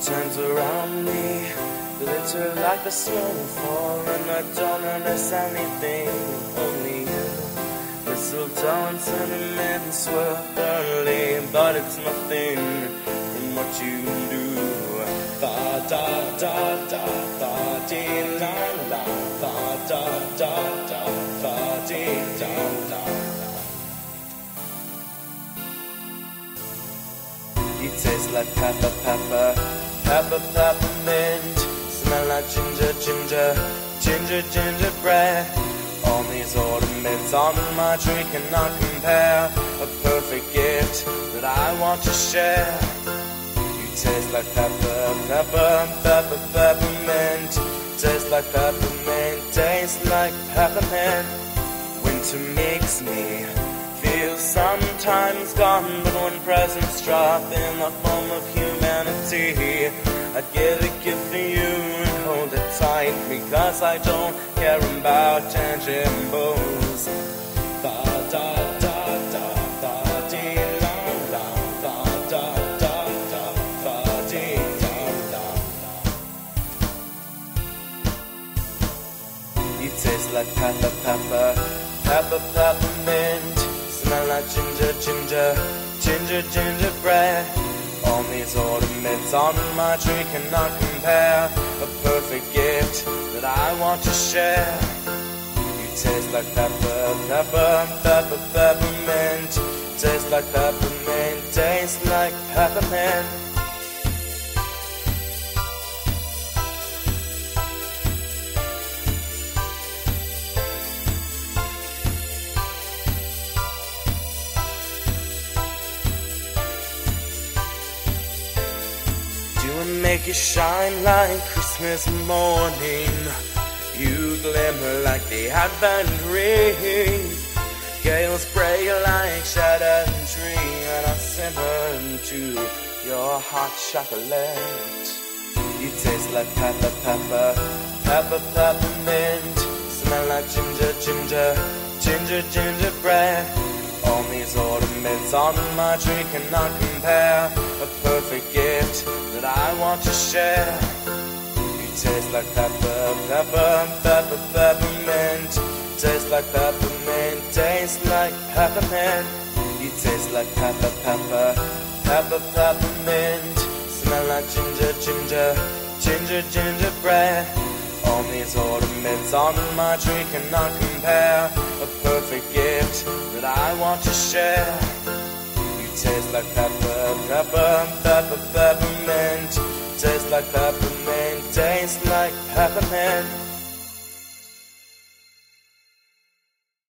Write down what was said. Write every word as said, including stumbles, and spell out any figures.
turns around me, glitter like the snowfall, and I don't understand anything, only you. Mistletoe and cinnamon swirl thoroughly, but it's nothing from what you do. Da da da da da dee la la, da da da da da dee da da. You taste like pepper, pepper, pepper, peppermint. Smell like ginger, ginger, ginger, gingerbread. All these ornaments on my tree cannot compare. A perfect gift that I want to share. You taste like pepper, pepper, pepper, peppermint. Taste like peppermint, taste like peppermint. Winter makes me feel sometimes gone, but when presents drop in the form of humanity, I'd give a gift for you and hold it tight, because I don't care about tangibles. Da da da da da dee la la, da da da da da dee da da. You taste like pepper, pepper, pepper, peppermint. Smell like ginger, ginger, ginger, gingerbread. All these ornaments on my tree cannot compare. A perfect gift that I want to share. You taste like pepper, pepper, pepper, peppermint. Taste like peppermint, taste like peppermint. And make you shine like Christmas morning. You glimmer like the Advent ring. Gales spray like shattered tree, and I simmer into your hot chocolate. You taste like pepper, pepper, pepper, peppermint. Smell like ginger, ginger, ginger, gingerbread. All these ornaments on my tree cannot compare. A perfect gift that I want to share. You taste like pepper, pepper, pepper, peppermint. Taste like peppermint, taste like peppermint. You taste like pepper, pepper, pepper, peppermint. Smell like ginger, ginger, ginger, gingerbread. All these ornaments on my tree cannot compare. A perfect gift that I want to share. You taste like pepper, pepper, pepper, peppermint. Taste like peppermint, taste like peppermint.